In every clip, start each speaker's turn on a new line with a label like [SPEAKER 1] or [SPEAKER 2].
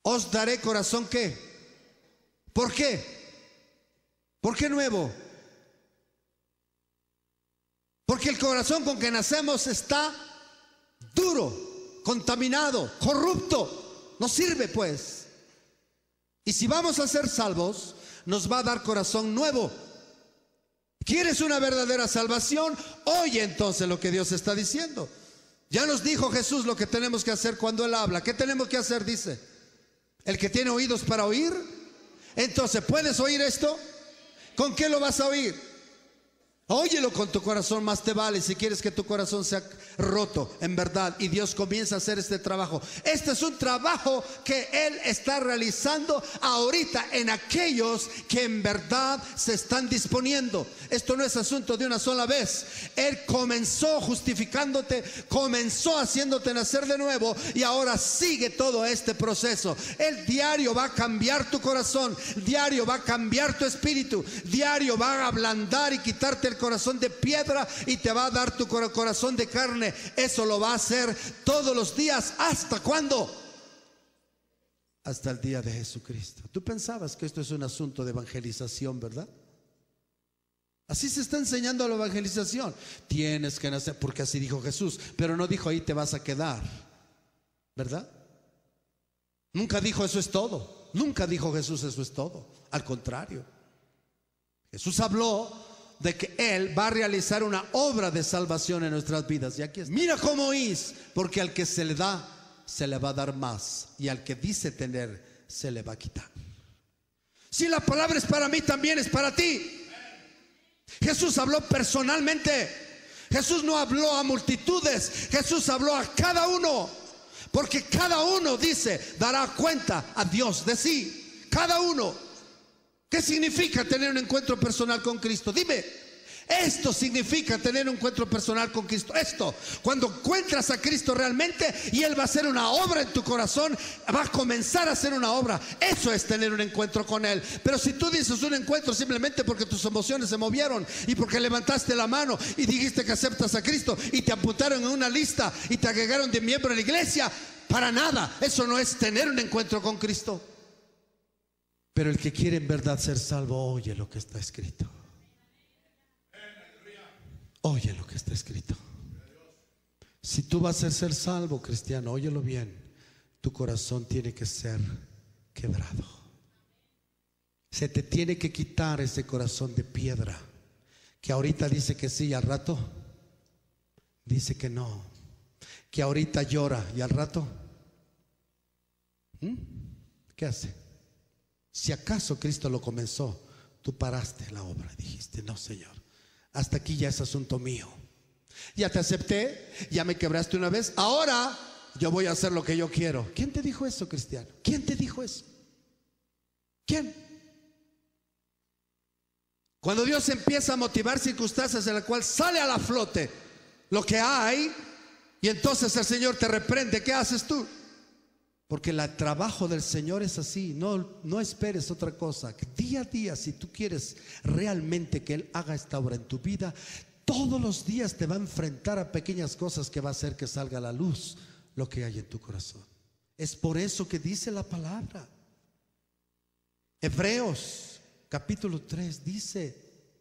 [SPEAKER 1] os daré corazón ¿qué? ¿Por qué? ¿Por qué nuevo? Porque el corazón con que nacemos está duro, contaminado, corrupto. No sirve pues. Y si vamos a ser salvos, nos va a dar corazón nuevo. ¿Quieres una verdadera salvación? Oye entonces lo que Dios está diciendo. Ya nos dijo Jesús lo que tenemos que hacer cuando Él habla. ¿Qué tenemos que hacer? Dice, el que tiene oídos para oír. Entonces, ¿puedes oír esto? ¿Con qué lo vas a oír? Óyelo con tu corazón, más te vale. Si quieres que tu corazón sea roto en verdad y Dios comienza a hacer este trabajo. Este es un trabajo que Él está realizando ahorita en aquellos que en verdad se están disponiendo. Esto no es asunto de una sola vez. Él comenzó justificándote, comenzó haciéndote nacer de nuevo y ahora sigue todo este proceso. El diario va a cambiar tu corazón, diario va a cambiar tu espíritu, diario va a ablandar y quitarte el corazón de piedra y te va a dar tu corazón de carne. Eso lo va a hacer todos los días. ¿Hasta cuándo? Hasta el día de Jesucristo. Tú pensabas que esto es un asunto de evangelización, ¿verdad? Así se está enseñando la evangelización. Tienes que nacer, porque así dijo Jesús, pero no dijo ahí te vas a quedar, ¿verdad? Nunca dijo eso es todo. Nunca dijo Jesús eso es todo. Al contrario, Jesús habló de que Él va a realizar una obra de salvación en nuestras vidas. Y aquí es, mira cómo oís, porque al que se le da, se le va a dar más, y al que dice tener, se le va a quitar. Si la palabra es para mí, también es para ti. Jesús habló personalmente. Jesús no habló a multitudes, Jesús habló a cada uno, porque cada uno, dice, dará cuenta a Dios de sí. Cada uno. ¿Qué significa tener un encuentro personal con Cristo? Dime, esto significa tener un encuentro personal con Cristo. Esto, cuando encuentras a Cristo realmente y Él va a hacer una obra en tu corazón, va a comenzar a hacer una obra. Eso es tener un encuentro con Él. Pero si tú dices un encuentro simplemente porque tus emociones se movieron y porque levantaste la mano y dijiste que aceptas a Cristo y te apuntaron en una lista y te agregaron de miembro de la iglesia, para nada, eso no es tener un encuentro con Cristo. Pero el que quiere en verdad ser salvo, oye lo que está escrito. Oye lo que está escrito. Si tú vas a ser salvo, cristiano, óyelo bien. Tu corazón tiene que ser quebrado. Se te tiene que quitar ese corazón de piedra, que ahorita dice que sí y al rato dice que no. Que ahorita llora y al rato ¿qué hace? Si acaso Cristo lo comenzó, tú paraste la obra y dijiste, no Señor, hasta aquí ya es asunto mío. Ya te acepté, ya me quebraste una vez, ahora yo voy a hacer lo que yo quiero. ¿Quién te dijo eso, cristiano? ¿Quién te dijo eso? ¿Quién? Cuando Dios empieza a motivar circunstancias en las cuales sale a la flote lo que hay, y entonces el Señor te reprende, ¿qué haces tú? Porque el trabajo del Señor es así. No esperes otra cosa. Que día a día, si tú quieres realmente que Él haga esta obra en tu vida, todos los días te va a enfrentar a pequeñas cosas que va a hacer que salga a la luz lo que hay en tu corazón. Es por eso que dice la palabra. Hebreos capítulo 3 dice,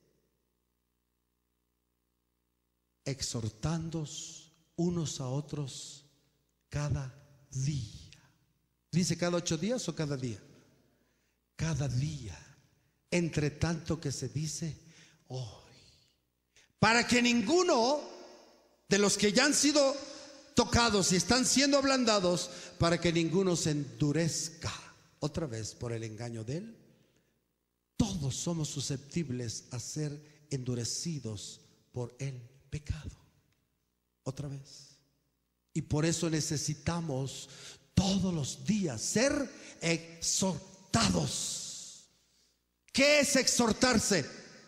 [SPEAKER 1] exhortándoos unos a otros cada día. ¿Dice cada 8 días o cada día? Cada día, entre tanto que se dice hoy, para que ninguno de los que ya han sido tocados y están siendo ablandados, para que ninguno se endurezca otra vez por el engaño de él. Todos somos susceptibles a ser endurecidos por el pecado otra vez, y por eso necesitamos todos los días ser exhortados. ¿Qué es exhortarse?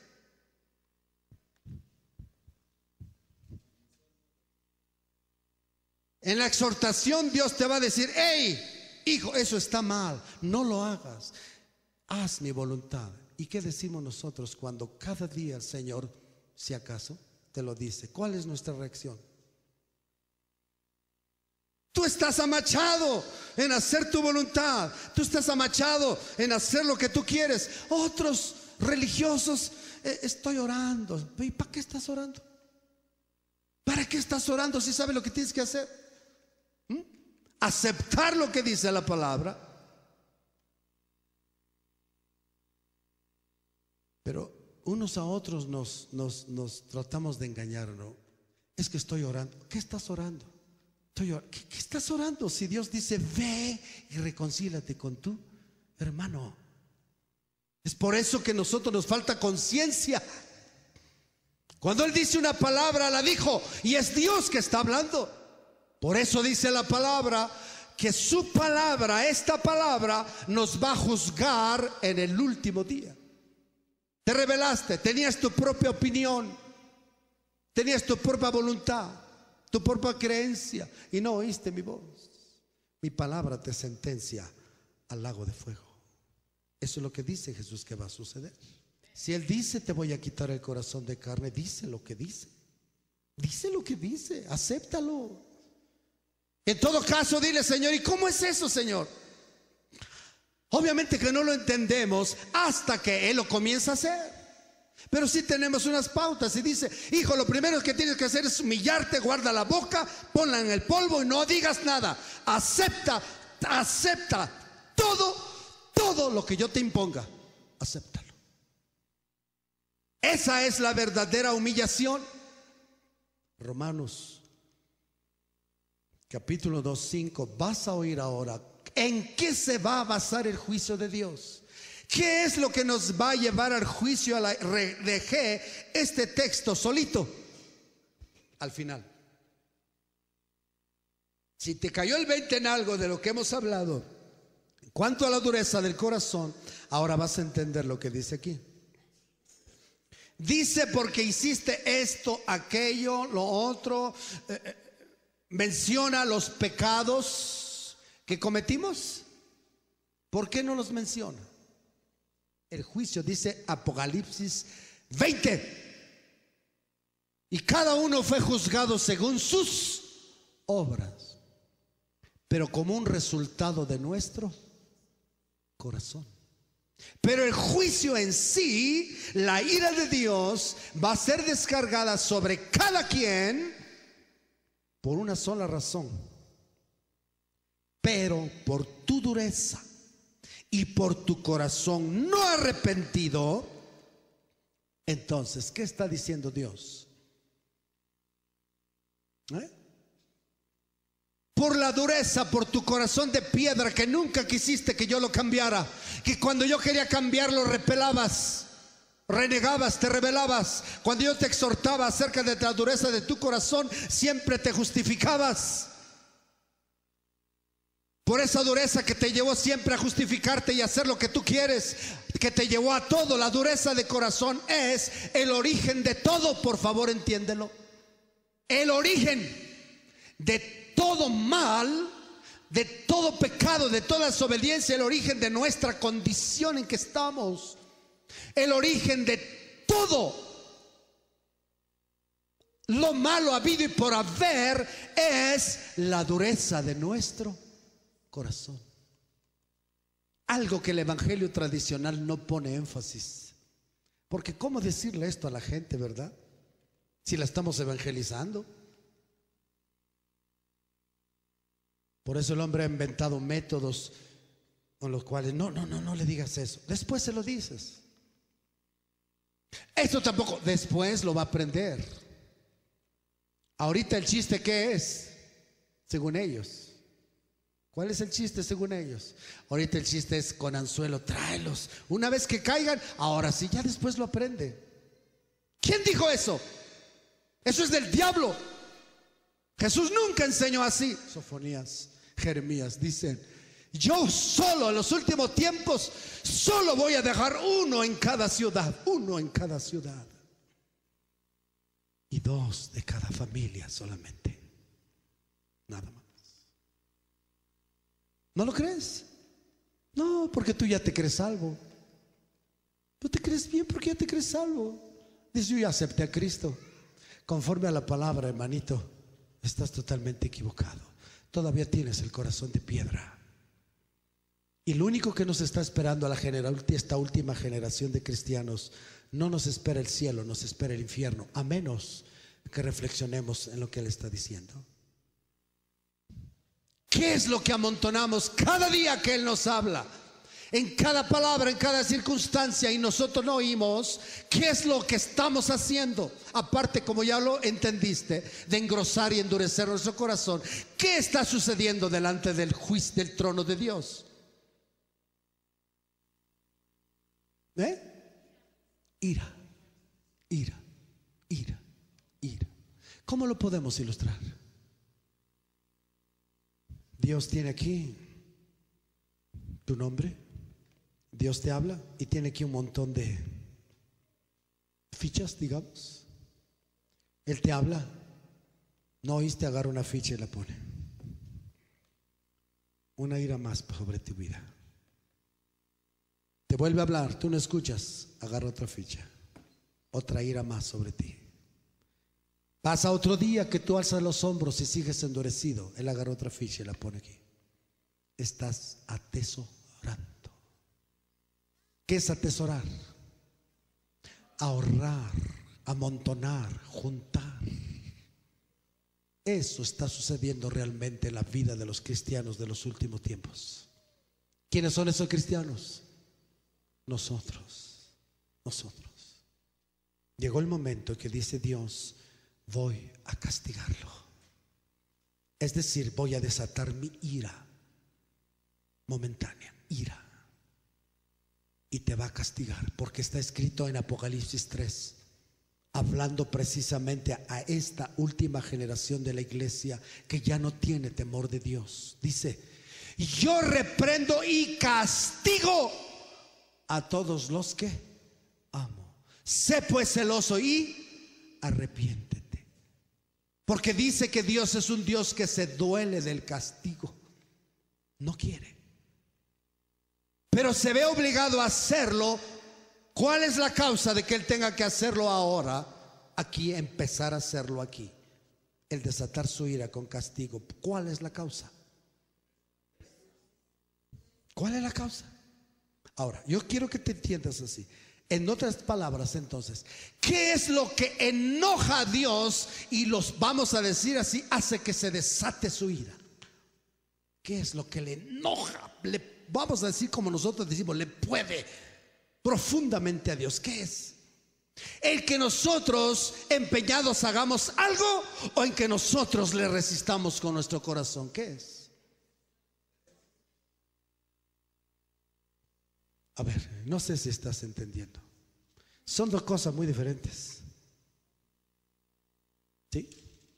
[SPEAKER 1] En la exhortación Dios te va a decir, hey, hijo, eso está mal, no lo hagas, haz mi voluntad. ¿Y qué decimos nosotros cuando cada día el Señor, si acaso, te lo dice? ¿Cuál es nuestra reacción? Tú estás amachado en hacer tu voluntad. Tú estás amachado en hacer lo que tú quieres. Otros religiosos, estoy orando. ¿Y para qué estás orando? ¿Para qué estás orando si sabes lo que tienes que hacer? Aceptar lo que dice la palabra. Pero unos a otros nos tratamos de engañar, ¿no? Es que estoy orando. ¿Qué estás orando? ¿Qué estás orando? Si Dios dice, ve y reconcíliate con tu hermano. Es por eso que a nosotros nos falta conciencia. Cuando Él dice una palabra, la dijo, y es Dios que está hablando. Por eso dice la palabra que su palabra, esta palabra, nos va a juzgar en el último día. Te rebelaste, tenías tu propia opinión, tenías tu propia voluntad, tu propia creencia, y no oíste mi voz. Mi palabra te sentencia al lago de fuego. Eso es lo que dice Jesús que va a suceder. Si Él dice, te voy a quitar el corazón de carne, dice lo que dice. Dice lo que dice, acéptalo. En todo caso, dile, Señor, ¿y cómo es eso, Señor? Obviamente que no lo entendemos hasta que Él lo comienza a hacer. Pero sí tenemos unas pautas y dice, hijo, lo primero que tienes que hacer es humillarte, guarda la boca, ponla en el polvo y no digas nada. Acepta todo lo que yo te imponga. Acéptalo. Esa es la verdadera humillación. Romanos capítulo 2:5. Vas a oír ahora en qué se va a basar el juicio de Dios. ¿Qué es lo que nos va a llevar al juicio? Dejé este texto solito al final. Si te cayó el 20 en algo de lo que hemos hablado en cuanto a la dureza del corazón, ahora vas a entender lo que dice aquí. Dice, porque hiciste esto, aquello, lo otro. Menciona los pecados que cometimos. ¿Por qué no los menciona? El juicio dice Apocalipsis 20. Y cada uno fue juzgado según sus obras, pero como un resultado de nuestro corazón. Pero el juicio en sí, la ira de Dios, va a ser descargada sobre cada quien por una sola razón. Pero por tu dureza y por tu corazón no arrepentido. Entonces, ¿qué está diciendo Dios? Por la dureza, por tu corazón de piedra, que nunca quisiste que yo lo cambiara, que cuando yo quería cambiarlo repelabas, renegabas, te rebelabas. Cuando yo te exhortaba acerca de la dureza de tu corazón, siempre te justificabas. Por esa dureza que te llevó siempre a justificarte y hacer lo que tú quieres, que te llevó a todo. La dureza de corazón es el origen de todo, por favor entiéndelo. El origen de todo mal, de todo pecado, de toda desobediencia, el origen de nuestra condición en que estamos. El origen de todo lo malo habido y por haber es la dureza de nuestro corazón. Algo que el evangelio tradicional no pone énfasis. Porque ¿cómo decirle esto a la gente, verdad? Si la estamos evangelizando. Por eso el hombre ha inventado métodos con los cuales no le digas eso. Después se lo dices. Esto tampoco, después lo va a aprender. Ahorita el chiste, ¿qué es? Según ellos. ¿Cuál es el chiste según ellos? Ahorita el chiste es con anzuelo, tráelos. Una vez que caigan, ahora sí, ya después lo aprende. ¿Quién dijo eso? Eso es del diablo. Jesús nunca enseñó así. Sofonías, Jeremías dicen, yo solo en los últimos tiempos solo voy a dejar uno en cada ciudad. Uno en cada ciudad. Y 2 de cada familia solamente. Nada más. ¿No lo crees? No, porque tú ya te crees salvo. Tú te crees bien porque ya te crees salvo. Dice, yo ya acepté a Cristo. Conforme a la palabra, hermanito, estás totalmente equivocado. todavía tienes el corazón de piedra. Y lo único que nos está esperando a esta última generación de cristianos, no nos espera el cielo, nos espera el infierno, a menos que reflexionemos en lo que Él está diciendo. ¿Qué es lo que amontonamos cada día que Él nos habla? En cada palabra, en cada circunstancia, y nosotros no oímos. ¿Qué es lo que estamos haciendo? Aparte, como ya lo entendiste, de engrosar y endurecer nuestro corazón, ¿qué está sucediendo delante del juicio del trono de Dios? Ira, ira, ira, ira. ¿Cómo lo podemos ilustrar? Dios tiene aquí tu nombre, Dios te habla y tiene aquí un montón de fichas, digamos. Él te habla, no oíste, agarra una ficha y la pone. Una ira más sobre tu vida. Te vuelve a hablar, tú no escuchas, agarra otra ficha, otra ira más sobre ti. Pasa otro día que tú alzas los hombros y sigues endurecido, Él agarra otra ficha y la pone aquí. Estás atesorando. ¿Qué es atesorar? Ahorrar, amontonar, juntar. Eso está sucediendo realmente en la vida de los cristianos de los últimos tiempos. ¿Quiénes son esos cristianos? Nosotros. Llegó el momento que dice Dios: voy a castigarlo. Es decir, voy a desatar mi ira momentánea, ira. Y te va a castigar, porque está escrito en Apocalipsis 3, hablando precisamente a esta última generación de la iglesia que ya no tiene temor de Dios. Dice: yo reprendo y castigo a todos los que amo. Sé pues celoso y arrepiéntete. Porque dice que Dios es un Dios que se duele del castigo. No quiere, pero se ve obligado a hacerlo. ¿Cuál es la causa de que Él tenga que hacerlo ahora? Aquí, empezar a hacerlo aquí. El desatar su ira con castigo. ¿Cuál es la causa? ¿Cuál es la causa? Ahora, yo quiero que te entiendas así. En otras palabras, entonces, ¿qué es lo que enoja a Dios y los, vamos a decir así, hace que se desate su ira? ¿Qué es lo que le enoja? Vamos a decir como nosotros decimos, le puede profundamente a Dios. ¿Qué es? ¿El que nosotros empeñados hagamos algo o en que nosotros le resistamos con nuestro corazón? ¿Qué es? A ver, no sé si estás entendiendo. Son dos cosas muy diferentes. ¿Sí?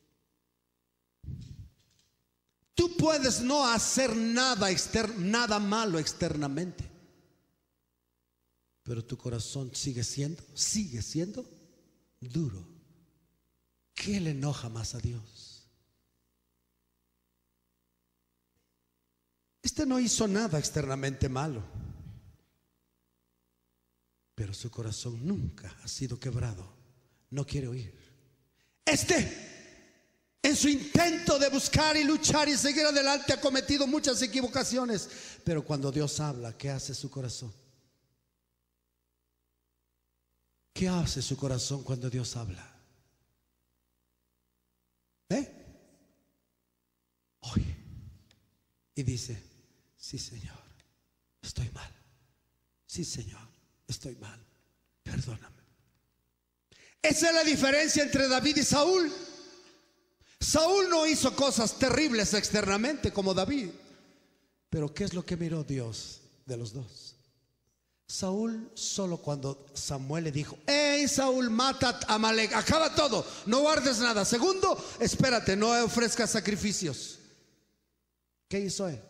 [SPEAKER 1] Tú puedes no hacer nada malo externamente, pero tu corazón sigue siendo duro. ¿Qué le enoja más a Dios? Este no hizo nada externamente malo, pero su corazón nunca ha sido quebrado. No quiere oír. En su intento de buscar y luchar y seguir adelante, ha cometido muchas equivocaciones. Pero cuando Dios habla, ¿qué hace su corazón? ¿Qué hace su corazón cuando Dios habla? Oye, y dice: sí, Señor, estoy mal. Sí, Señor, estoy mal, perdóname. Esa es la diferencia entre David y Saúl. Saúl no hizo cosas terribles externamente como David, pero ¿qué es lo que miró Dios de los dos? Saúl, solo cuando Samuel le dijo: hey Saúl, mata a Amalek, acaba todo, no guardes nada. Segundo, espérate, no ofrezcas sacrificios. ¿Qué hizo él?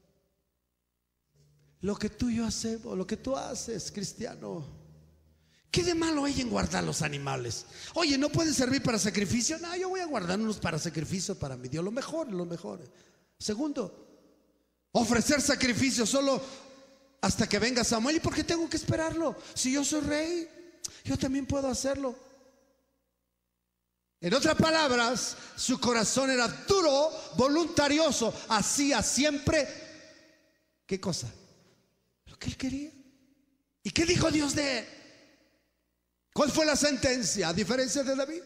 [SPEAKER 1] Lo que tú y yo hacemos, lo que tú haces, cristiano. ¿Qué de malo hay en guardar los animales? Oye, ¿no pueden servir para sacrificio? No, yo voy a guardar unos para sacrificio para mi Dios. Lo mejor, lo mejor. Segundo, ofrecer sacrificio solo hasta que venga Samuel. ¿Y por qué tengo que esperarlo? Si yo soy rey, yo también puedo hacerlo. En otras palabras, su corazón era duro, voluntarioso, hacía siempre, ¿qué cosa? Lo que él quería. ¿Y qué dijo Dios de él? ¿Cuál fue la sentencia a diferencia de David?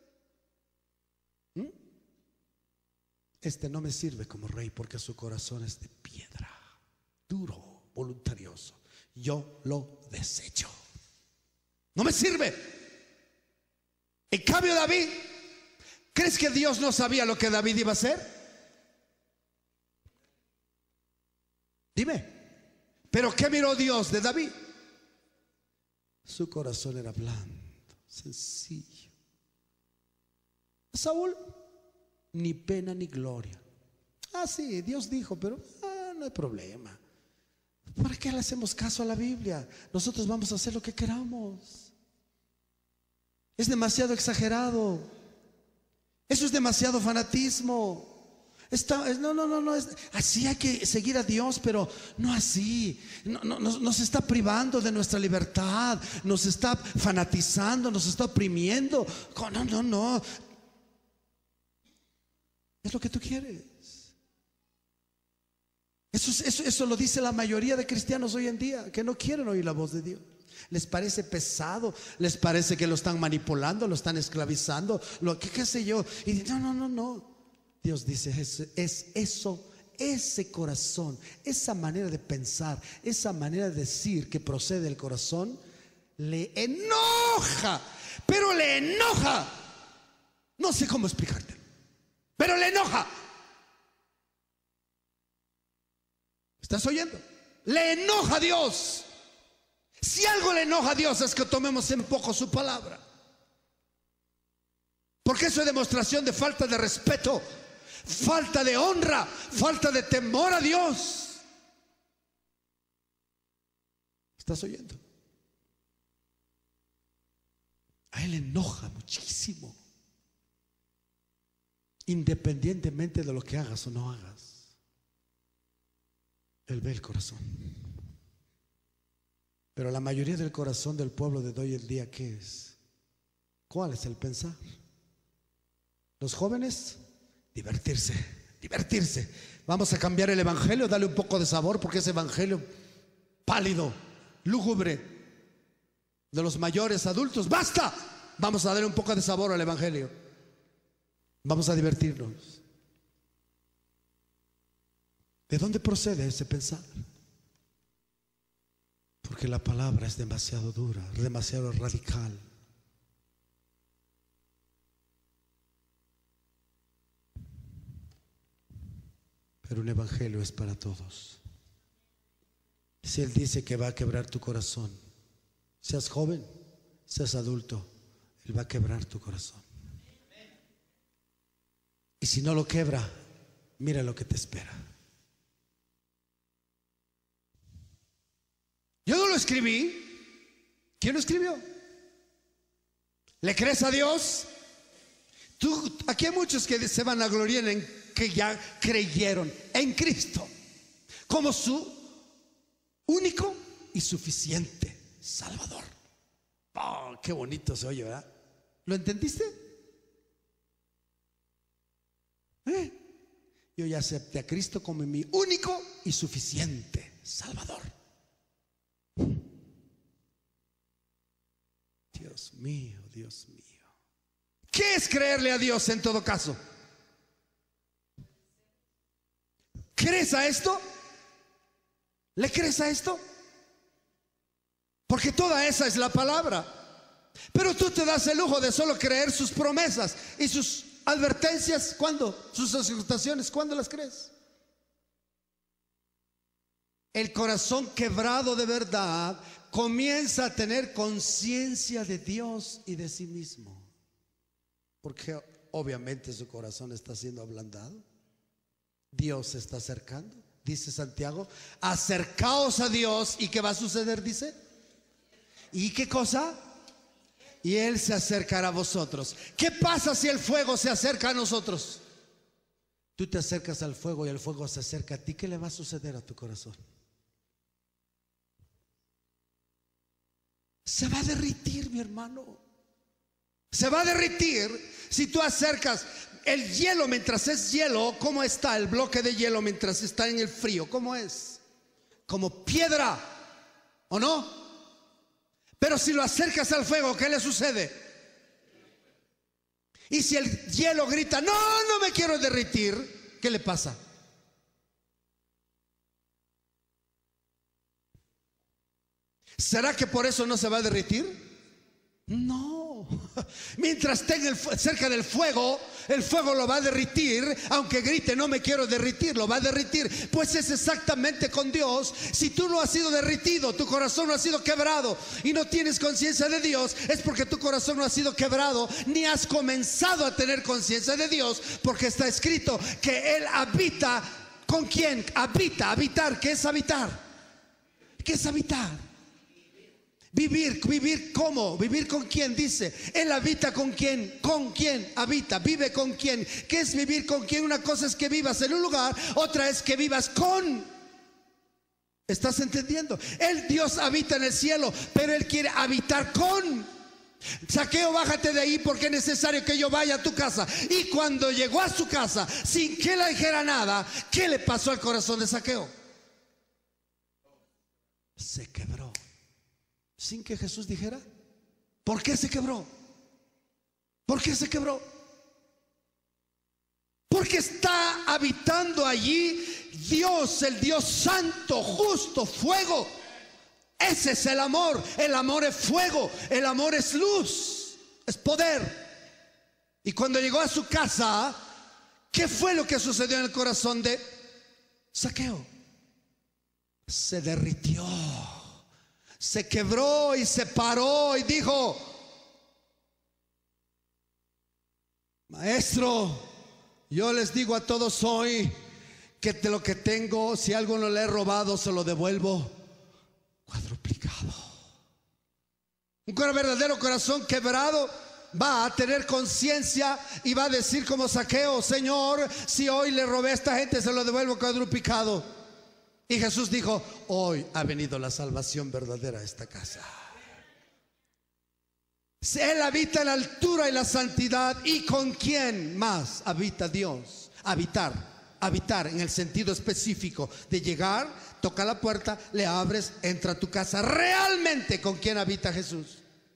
[SPEAKER 1] Este no me sirve como rey porque su corazón es de piedra, duro, voluntarioso. Yo lo desecho. No me sirve. En cambio David, ¿crees que Dios no sabía lo que David iba a hacer? Dime. ¿Pero qué miró Dios de David? Su corazón era blando, sencillo. Saúl, ni pena ni gloria. Ah, sí, Dios dijo, pero no hay problema. ¿Para qué le hacemos caso a la Biblia? Nosotros vamos a hacer lo que queramos. Es demasiado exagerado. Eso es demasiado fanatismo. No, así hay que seguir a Dios, pero no así. Nos está privando de nuestra libertad, nos está fanatizando, nos está oprimiendo. No. Es lo que tú quieres. Eso lo dice la mayoría de cristianos hoy en día, que no quieren oír la voz de Dios. Les parece pesado, les parece que lo están manipulando, lo están esclavizando, qué sé yo. Y no. Dios dice, ese corazón, esa manera de pensar, esa manera de decir que procede del corazón, le enoja, pero le enoja. No sé cómo explicarte, pero le enoja. ¿Estás oyendo? Le enoja a Dios. Si algo le enoja a Dios es que tomemos en poco su palabra, porque eso es demostración de falta de respeto, falta de honra, falta de temor a Dios. ¿Estás oyendo? A él le enoja muchísimo, independientemente de lo que hagas o no hagas. Él ve el corazón. Pero la mayoría del corazón del pueblo de hoy en día, ¿qué es? ¿Cuál es el pensar? Los jóvenes, divertirse. Vamos a cambiar el evangelio, darle un poco de sabor, porque ese evangelio pálido, lúgubre, de los mayores adultos, ¡basta! Vamos a darle un poco de sabor al evangelio. Vamos a divertirnos. ¿De dónde procede ese pensar? Porque la palabra es demasiado dura, demasiado radical. Pero un evangelio es para todos. Si Él dice que va a quebrar tu corazón, seas joven, seas adulto, Él va a quebrar tu corazón. Y si no lo quebra, mira lo que te espera. Yo no lo escribí. ¿Quién lo escribió? ¿Le crees a Dios? Aquí hay muchos que se van a gloriar en que ya creyeron en Cristo como su único y suficiente Salvador. Oh, qué bonito se oye, ¿verdad? ¿Lo entendiste? Yo ya acepté a Cristo como mi único y suficiente Salvador. Dios mío, Dios mío. ¿Qué es creerle a Dios en todo caso? ¿Crees a esto? ¿Le crees a esto? Porque toda esa es la palabra. Pero tú te das el lujo de solo creer sus promesas y sus advertencias. ¿Cuándo? Sus exhortaciones, ¿cuándo las crees? El corazón quebrado de verdad comienza a tener conciencia de Dios y de sí mismo, porque obviamente su corazón está siendo ablandado. Dios se está acercando, dice Santiago, acercaos a Dios. ¿Y qué va a suceder? Dice, ¿y qué cosa? Y Él se acercará a vosotros. ¿Qué pasa si el fuego se acerca a nosotros? Tú te acercas al fuego y el fuego se acerca a ti. ¿Qué le va a suceder a tu corazón? Se va a derritir, mi hermano. Se va a derretir si tú acercas el hielo mientras es hielo. ¿Cómo está el bloque de hielo mientras está en el frío? ¿Cómo es? Como piedra, ¿o no? Pero si lo acercas al fuego, ¿qué le sucede? Y si el hielo grita, no, no me quiero derretir, ¿qué le pasa? ¿Será que por eso no se va a derretir? No. Mientras esté cerca del fuego, el fuego lo va a derretir. Aunque grite, no me quiero derretir, lo va a derretir. Pues es exactamente con Dios. Si tú no has sido derretido, tu corazón no ha sido quebrado y no tienes conciencia de Dios, es porque tu corazón no ha sido quebrado, ni has comenzado a tener conciencia de Dios. Porque está escrito que Él habita. ¿Con quién? Habita. Habitar, ¿qué es habitar? ¿Qué es habitar? Vivir ¿cómo? Vivir con quién, dice. Él habita con quién. ¿Con quién habita? Vive con quién. ¿Qué es vivir con quién? Una cosa es que vivas en un lugar, otra es que vivas con. ¿Estás entendiendo? Dios habita en el cielo, pero Él quiere habitar con. Zaqueo, bájate de ahí porque es necesario que yo vaya a tu casa. Y cuando llegó a su casa, sin que le dijera nada, ¿qué le pasó al corazón de Zaqueo? Se quebró. Sin que Jesús dijera. ¿Por qué se quebró? ¿Por qué se quebró? Porque está habitando allí Dios, el Dios santo, justo, fuego. Ese es el amor. El amor es fuego, el amor es luz, es poder. Y cuando llegó a su casa, ¿qué fue lo que sucedió en el corazón de Zaqueo? Se derritió. Se quebró y se paró y dijo: Maestro, yo les digo a todos hoy que de lo que tengo, si algo no le he robado, se lo devuelvo cuadruplicado. Un verdadero corazón quebrado va a tener conciencia y va a decir como Zaqueo: Señor, si hoy le robé a esta gente, se lo devuelvo cuadruplicado. Y Jesús dijo: hoy ha venido la salvación verdadera a esta casa. Él habita en la altura y la santidad. ¿Y con quién más habita Dios? Habitar en el sentido específico de llegar, toca la puerta, le abres, entra a tu casa. Realmente, ¿con quién habita Jesús?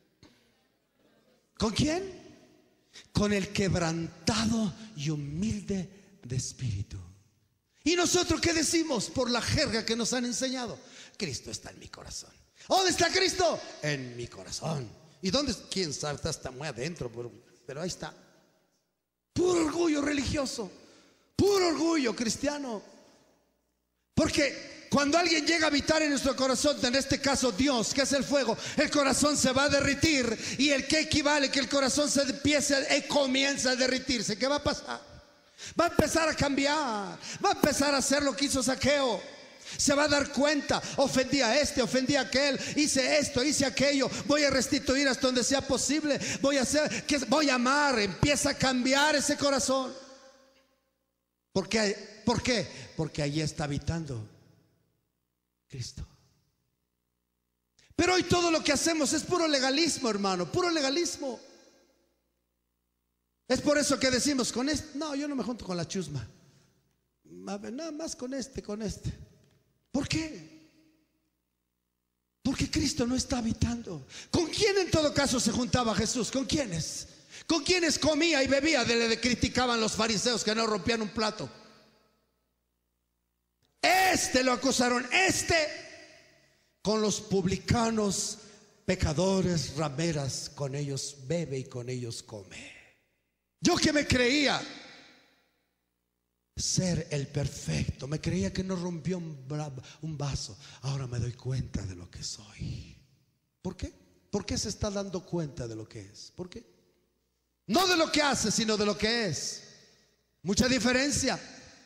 [SPEAKER 1] ¿Con quién? Con el quebrantado y humilde de espíritu. ¿Y nosotros qué decimos? Por la jerga que nos han enseñado: Cristo está en mi corazón. ¿Dónde está Cristo? En mi corazón. ¿Y dónde? ¿Quién sabe? Está muy adentro, pero ahí está. Puro orgullo religioso, puro orgullo cristiano. Porque cuando alguien llega a habitar en nuestro corazón, en este caso Dios, que es el fuego, el corazón se va a derretir. ¿Y el que equivale? Que el corazón se comienza a derretirse. ¿Qué va a pasar? Va a empezar a cambiar, va a empezar a hacer lo que hizo Zaqueo. Se va a dar cuenta: ofendí a este, ofendí a aquel, hice esto, hice aquello, voy a restituir hasta donde sea posible, voy a amar. Empieza a cambiar ese corazón. ¿Por qué? Porque allí está habitando Cristo. Pero hoy todo lo que hacemos es puro legalismo, hermano, puro legalismo. Es por eso que decimos: con este, no, yo no me junto con la chusma, nada más con este. ¿Por qué? Porque Cristo no está habitando. ¿Con quién en todo caso se juntaba Jesús? ¿Con quiénes? ¿Con quiénes comía y bebía? Le criticaban los fariseos que no rompían un plato. Lo acusaron, con los publicanos, pecadores, rameras, con ellos bebe y con ellos come. Yo que me creía ser el perfecto, me creía que no rompió un vaso, ahora me doy cuenta de lo que soy. ¿Por qué? ¿Por qué se está dando cuenta de lo que es? ¿Por qué? No de lo que hace, sino de lo que es. Mucha diferencia.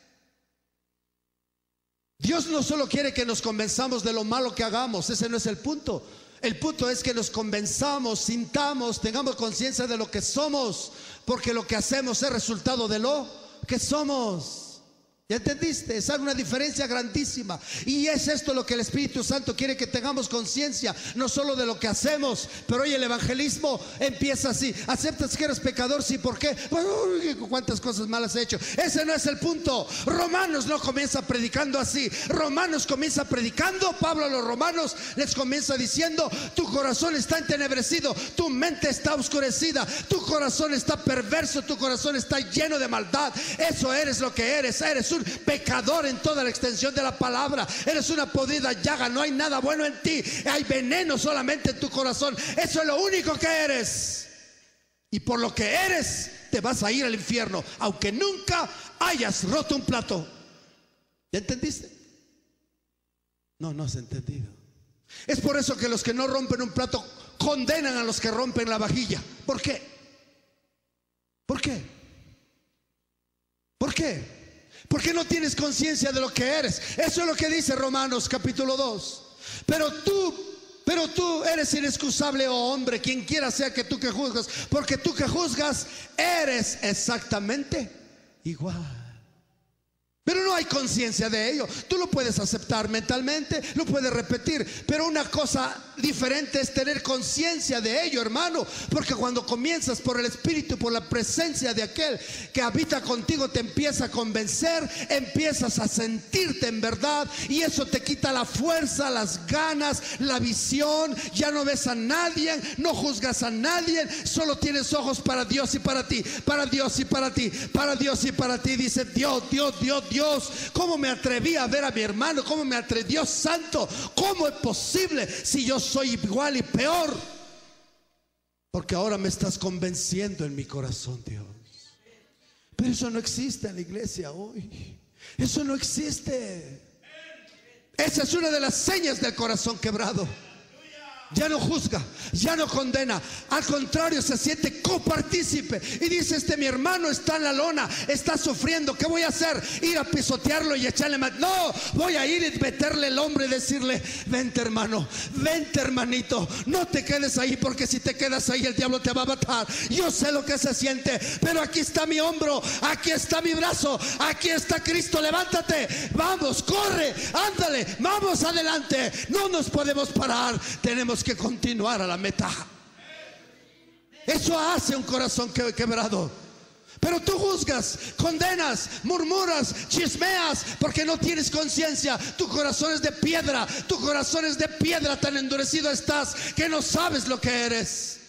[SPEAKER 1] Dios no solo quiere que nos convenzamos de lo malo que hagamos, ese no es el punto. El punto es que nos convenzamos, sintamos, tengamos conciencia de lo que somos, porque lo que hacemos es resultado de lo que somos. ¿Ya entendiste? Es una diferencia grandísima. Y es esto lo que el Espíritu Santo quiere que tengamos conciencia, no solo de lo que hacemos. Pero hoy el evangelismo empieza así: ¿aceptas que eres pecador? Sí, ¿por qué? ¿Cuántas cosas malas he hecho? Ese no es el punto. Romanos no comienza predicando así. Romanos comienza predicando, Pablo a los romanos les comienza diciendo: tu corazón está entenebrecido, tu mente está oscurecida, tu corazón está perverso, tu corazón está lleno de maldad. Eso eres lo que eres. Eres un pecador en toda la extensión de la palabra. Eres una podrida llaga. No hay nada bueno en ti. Hay veneno solamente en tu corazón. Eso es lo único que eres. Y por lo que eres te vas a ir al infierno, aunque nunca hayas roto un plato. ¿Ya entendiste? No, no has entendido. Es por eso que los que no rompen un plato condenan a los que rompen la vajilla. ¿Por qué? ¿Por qué? ¿Por qué? Porque no tienes conciencia de lo que eres. Eso es lo que dice Romanos capítulo 2. Pero tú eres inexcusable, oh hombre, quien quiera sea que tú que juzgas, porque tú que juzgas eres exactamente igual. Pero no hay conciencia de ello. Tú lo puedes aceptar mentalmente, lo puedes repetir, pero una cosa diferente es tener conciencia de ello, hermano. Porque cuando comienzas por el Espíritu, por la presencia de aquel que habita contigo, te empieza a convencer, empiezas a sentirte en verdad, y eso te quita la fuerza, las ganas, la visión. Ya no ves a nadie, no juzgas a nadie, solo tienes ojos para Dios y para ti, para Dios y para ti, para Dios y para ti. Dice: Dios, ¿cómo me atreví a ver a mi hermano? ¿Cómo me atreví? Dios santo, ¿cómo es posible si yo soy igual y peor? Porque ahora me estás convenciendo en mi corazón, Dios. Pero eso no existe en la iglesia hoy. Eso no existe. Esa es una de las señas del corazón quebrado. Ya no juzga, ya no condena, al contrario, se siente copartícipe y dice: mi hermano está en la lona, está sufriendo, ¿qué voy a hacer? ¿Ir a pisotearlo y echarle más? No, voy a ir y meterle el hombro y decirle: vente, hermano, vente, hermanito, no te quedes ahí, porque si te quedas ahí el diablo te va a matar. Yo sé lo que se siente, pero aquí está mi hombro, aquí está mi brazo, aquí está Cristo. Levántate, vamos, corre, ándale, vamos adelante, no nos podemos parar, tenemos que continuar a la meta. Eso hace un corazón quebrado. Pero tú juzgas, condenas, murmuras, chismeas, porque no tienes conciencia. Tu corazón es de piedra, tu corazón es de piedra, tan endurecido estás que no sabes lo que eres.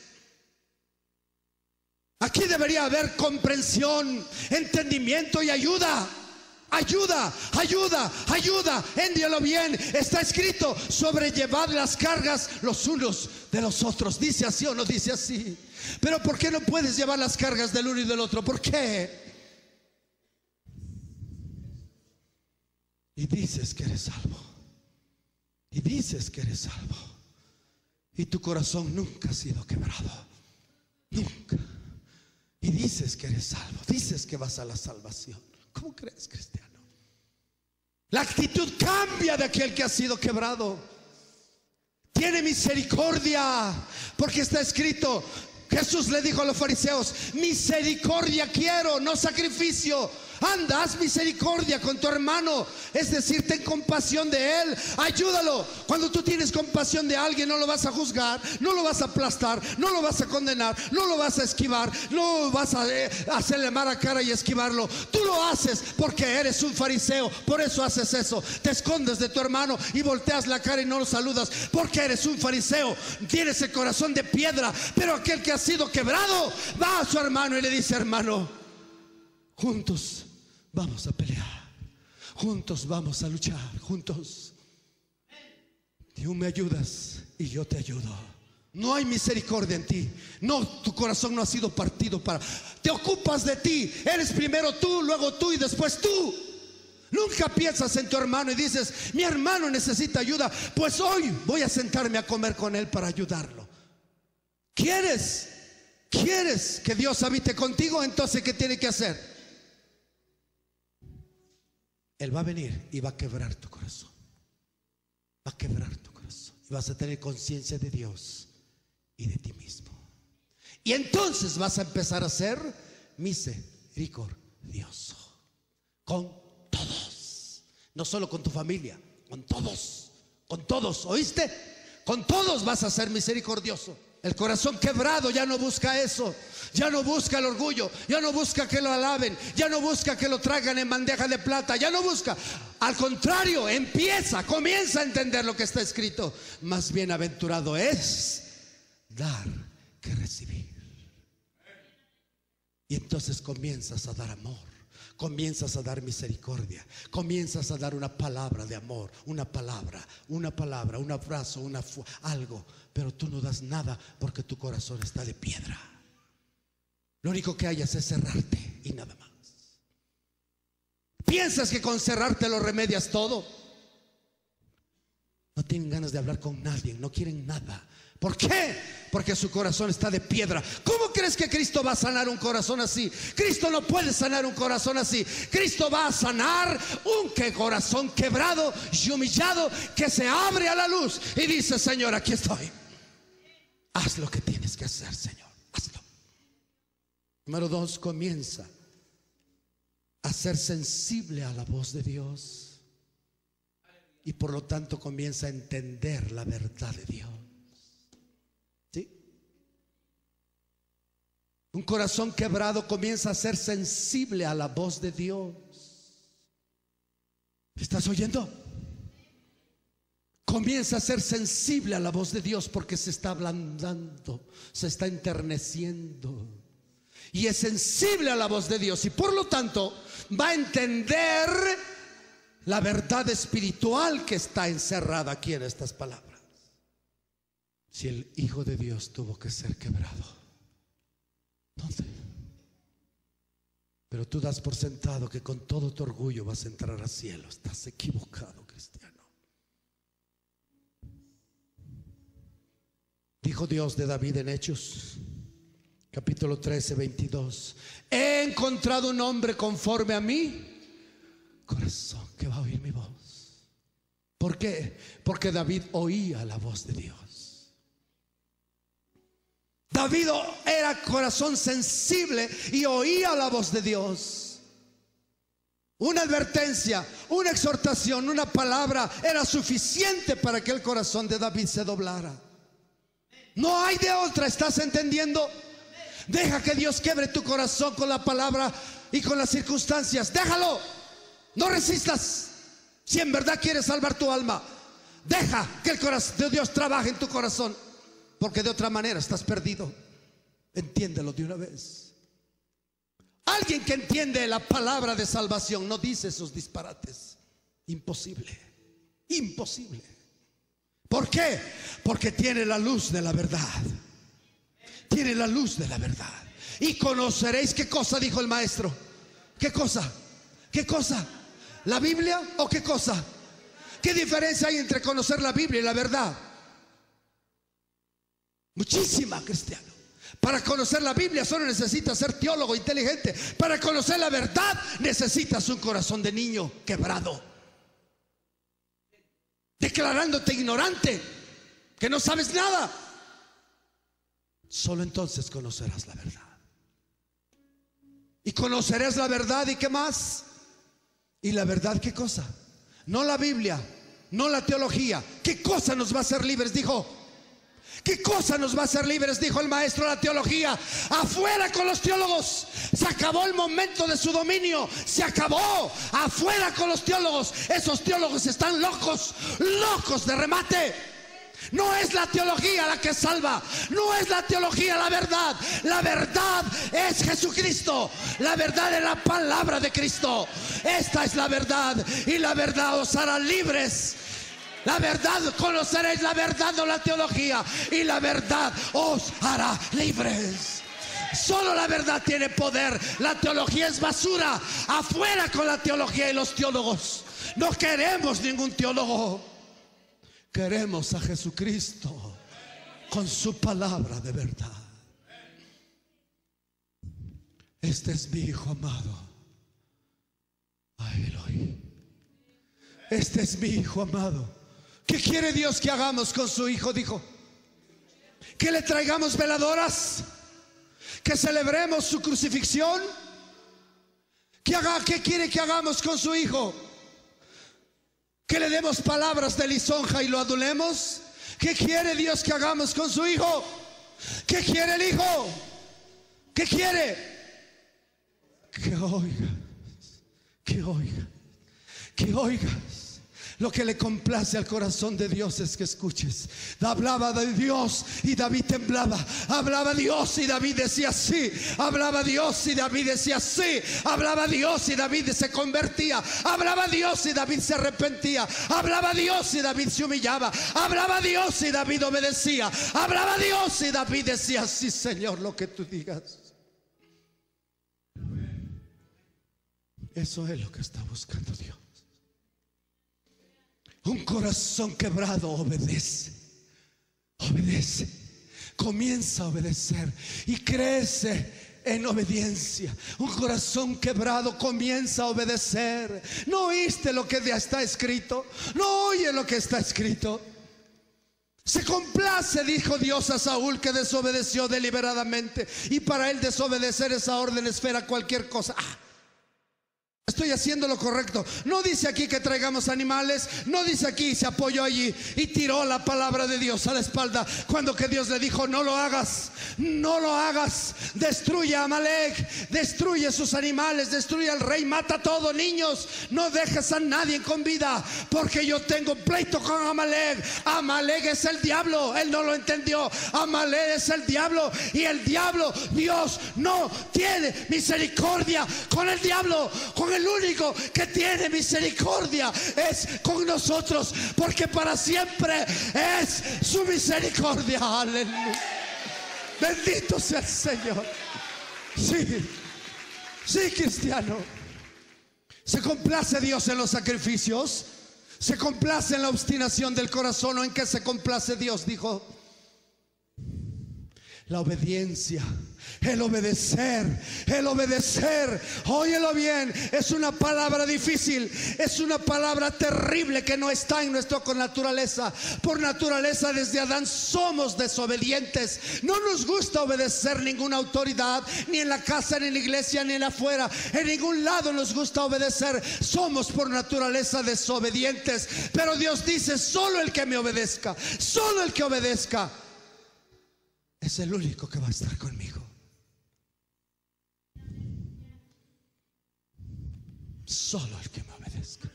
[SPEAKER 1] Aquí debería haber comprensión, entendimiento y ayuda. Ayuda, entiéndelo bien. Está escrito: sobrellevad las cargas los unos de los otros. ¿Dice así o no dice así? Pero ¿por qué no puedes llevar las cargas del uno y del otro? ¿Por qué? Y dices que eres salvo, y dices que eres salvo, y tu corazón nunca ha sido quebrado, nunca. Y dices que eres salvo, dices que vas a la salvación. ¿Cómo crees, cristiano? La actitud cambia de aquel que ha sido quebrado. Tiene misericordia, porque está escrito: Jesús le dijo a los fariseos: misericordia quiero, no sacrificio. Anda, haz misericordia con tu hermano, es decir, ten compasión de él, ayúdalo. Cuando tú tienes compasión de alguien, no lo vas a juzgar, no lo vas a aplastar, no lo vas a condenar, no lo vas a esquivar, no vas a hacerle mala cara y esquivarlo. Tú lo haces porque eres un fariseo, por eso haces eso. Te escondes de tu hermano y volteas la cara y no lo saludas, porque eres un fariseo, tienes el corazón de piedra. Pero aquel que ha sido quebrado va a su hermano y le dice: hermano, juntos vamos a pelear, juntos vamos a luchar, juntos. Tú me ayudas y yo te ayudo. No hay misericordia en ti. No, tu corazón no ha sido partido para. Te ocupas de ti. Eres primero tú, luego tú y después tú. Nunca piensas en tu hermano y dices: mi hermano necesita ayuda, pues hoy voy a sentarme a comer con él para ayudarlo. ¿Quieres que Dios habite contigo? Entonces, ¿qué tiene que hacer? Él va a venir y va a quebrar tu corazón. Va a quebrar tu corazón. Y vas a tener conciencia de Dios y de ti mismo. Y entonces vas a empezar a ser misericordioso con todos. No solo con tu familia, con todos, ¿oíste? Con todos vas a ser misericordioso. El corazón quebrado ya no busca eso, ya no busca el orgullo, ya no busca que lo alaben, ya no busca que lo traigan en bandeja de plata, ya no busca. Al contrario, comienza a entender lo que está escrito. Más bienaventurado es dar que recibir. Y entonces comienzas a dar amor, comienzas a dar misericordia, comienzas a dar una palabra de amor, una palabra, un abrazo, algo. Pero tú no das nada porque tu corazón está de piedra. Lo único que hayas es cerrarte y nada más. ¿Piensas que con cerrarte lo remedias todo? No tienen ganas de hablar con nadie, no quieren nada. ¿Por qué? Porque su corazón está de piedra. ¿Cómo crees que Cristo va a sanar un corazón así? Cristo no puede sanar un corazón así. Cristo va a sanar un corazón quebrado y humillado, que se abre a la luz y dice: Señor, aquí estoy. Haz lo que tienes que hacer, Señor, hazlo. Número 2, comienza a ser sensible a la voz de Dios. Y por lo tanto comienza a entender la verdad de Dios. ¿Sí? Un corazón quebrado comienza a ser sensible a la voz de Dios. ¿Estás oyendo? Comienza a ser sensible a la voz de Dios porque se está ablandando, se está enterneciendo. Y es sensible a la voz de Dios y por lo tanto va a entender la verdad espiritual que está encerrada aquí en estas palabras. Si el Hijo de Dios tuvo que ser quebrado, ¿dónde? Pero tú das por sentado que con todo tu orgullo vas a entrar al cielo. Estás equivocado, cristiano. Dijo Dios de David en Hechos capítulo 13, 22: he encontrado un hombre conforme a mi corazón, que va a oír mi voz. ¿Por qué? Porque David oía la voz de Dios. David era corazón sensible y oía la voz de Dios. Una advertencia, una exhortación, una palabra era suficiente para que el corazón de David se doblara. No hay de otra, ¿estás entendiendo? Deja que Dios quiebre tu corazón con la palabra y con las circunstancias. Déjalo, no resistas. Si en verdad quieres salvar tu alma, deja que el corazón de Dios trabaje en tu corazón, porque de otra manera estás perdido. Entiéndelo de una vez. Alguien que entiende la palabra de salvación no dice esos disparates. Imposible, imposible. ¿Por qué? Porque tiene la luz de la verdad. Tiene la luz de la verdad. Y conoceréis, ¿qué cosa dijo el maestro? ¿Qué cosa? ¿Qué cosa? ¿La Biblia o qué cosa? ¿Qué diferencia hay entre conocer la Biblia y la verdad? Muchísima, cristiano. Para conocer la Biblia solo necesitas ser teólogo inteligente. Para conocer la verdad necesitas un corazón de niño quebrado, declarándote ignorante, que no sabes nada. Solo entonces conocerás la verdad. Y conocerás la verdad. ¿Y qué más? ¿Y la verdad qué cosa? No la Biblia, no la teología. ¿Qué cosa nos va a hacer libres? Dijo. ¿Qué cosa nos va a hacer libres? Dijo el maestro. La teología. Afuera con los teólogos. Se acabó el momento de su dominio. Se acabó. Afuera con los teólogos. Esos teólogos están locos, locos de remate. No es la teología la que salva. No es la teología la verdad. La verdad es Jesucristo. La verdad es la palabra de Cristo. Esta es la verdad. Y la verdad os hará libres. La verdad, conoceréis la verdad, no la teología. Y la verdad os hará libres. Solo la verdad tiene poder. La teología es basura. Afuera con la teología y los teólogos. No queremos ningún teólogo. Queremos a Jesucristo con su palabra de verdad. Este es mi Hijo amado. A él oí. Este es mi Hijo amado. ¿Qué quiere Dios que hagamos con su Hijo? Dijo que le traigamos veladoras, que celebremos su crucifixión. ¿Qué quiere que hagamos con su Hijo? que le demos palabras de lisonja y lo adulemos. ¿Qué quiere Dios que hagamos con su Hijo? ¿Qué quiere el Hijo? ¿Qué quiere? Que oigas, que oigas, que oigas. Lo que le complace al corazón de Dios es que escuches. Hablaba de Dios y David temblaba. Hablaba Dios y David decía sí. Hablaba Dios y David decía sí. Hablaba Dios y David se convertía. Hablaba Dios y David se arrepentía. Hablaba Dios y David se humillaba. Hablaba Dios y David obedecía. Hablaba Dios y David decía sí, Señor, lo que tú digas. Eso es lo que está buscando Dios. Un corazón quebrado obedece, obedece, comienza a obedecer y crece en obediencia. Un corazón quebrado comienza a obedecer. ¿No oíste lo que ya está escrito? ¿No oye lo que está escrito? Se complace, dijo Dios a Saúl, que desobedeció deliberadamente, y para él desobedecer esa orden espera cualquier cosa. Estoy haciendo lo correcto. No dice aquí que traigamos animales. No dice aquí, se apoyó allí y tiró la palabra de Dios a la espalda, cuando que Dios le dijo no lo hagas, no lo hagas. Destruye a Amalek, destruye sus animales, destruye al rey, mata todo. Niños, no dejes a nadie con vida, porque yo tengo pleito con Amalek. Amalek es el diablo. Él no lo entendió. Amalek es el diablo, y el diablo, Dios no tiene misericordia con el diablo. Con el único que tiene misericordia es con nosotros, porque para siempre es su misericordia. Aleluya. Bendito sea el Señor. Sí, sí, cristiano. ¿Se complace Dios en los sacrificios? ¿Se complace en la obstinación del corazón? ¿O en qué se complace Dios? Dijo: la obediencia, el obedecer, el obedecer. Óyelo bien, es una palabra difícil, es una palabra terrible que no está en nuestra naturaleza. Por naturaleza, desde Adán somos desobedientes. No nos gusta obedecer ninguna autoridad, ni en la casa, ni en la iglesia, ni en afuera. En ningún lado nos gusta obedecer. Somos por naturaleza desobedientes. Pero Dios dice: solo el que me obedezca, solo el que obedezca, es el único que va a estar conmigo. Solo el que me obedezca.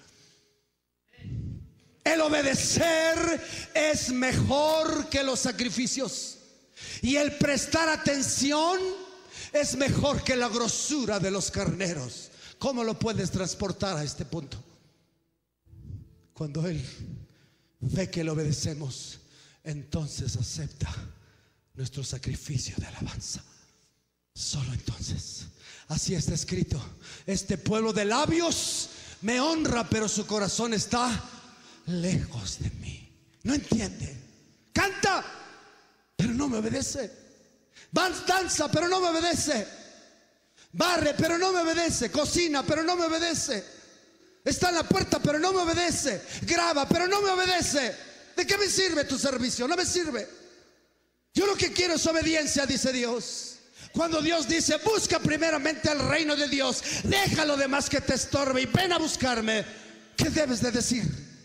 [SPEAKER 1] El obedecer es mejor que los sacrificios, y el prestar atención es mejor que la grosura de los carneros. ¿Cómo lo puedes transportar a este punto? Cuando Él ve que le obedecemos, entonces acepta nuestro sacrificio de alabanza. Solo entonces. Así está escrito: este pueblo de labios me honra, pero su corazón está lejos de mí. No entiende. Canta, pero no me obedece. Danza, pero no me obedece. Barre, pero no me obedece. Cocina, pero no me obedece. Está en la puerta, pero no me obedece. Graba, pero no me obedece. ¿De qué me sirve tu servicio? No me sirve. Yo lo que quiero es obediencia, dice Dios. Cuando Dios dice: busca primeramente el reino de Dios, deja lo demás que te estorbe y ven a buscarme, ¿qué debes de decir?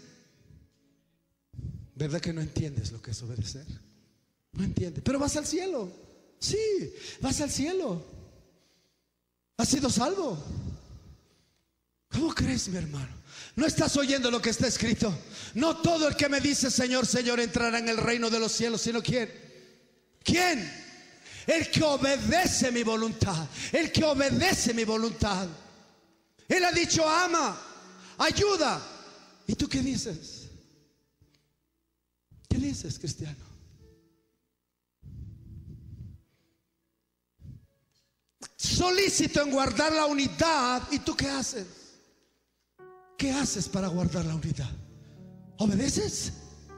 [SPEAKER 1] ¿Verdad que no entiendes lo que es obedecer? No entiendes, pero vas al cielo. Sí, vas al cielo. Has sido salvo. ¿Cómo crees, mi hermano? ¿No estás oyendo lo que está escrito? No todo el que me dice Señor, Señor entrará en el reino de los cielos, sino ¿quién? ¿Quién? El que obedece mi voluntad. El que obedece mi voluntad. Él ha dicho: ama, ayuda. ¿Y tú qué dices? ¿Qué dices, cristiano? Solícito en guardar la unidad. ¿Y tú qué haces? ¿Qué haces para guardar la unidad? ¿Obedeces?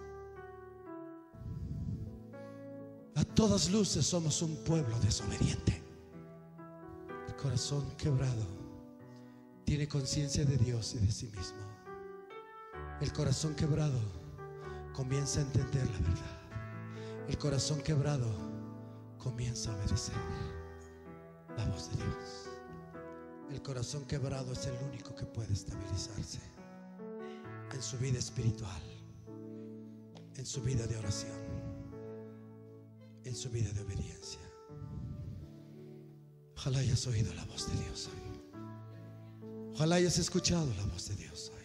[SPEAKER 1] A todas luces somos un pueblo desobediente. El corazón quebrado tiene conciencia de Dios y de sí mismo. El corazón quebrado comienza a entender la verdad. El corazón quebrado comienza a obedecer la voz de Dios. El corazón quebrado es el único que puede estabilizarse. en su vida espiritual, en su vida de oración, en su vida de obediencia. Ojalá hayas oído la voz de Dios hoy. Ojalá hayas escuchado la voz de Dios hoy.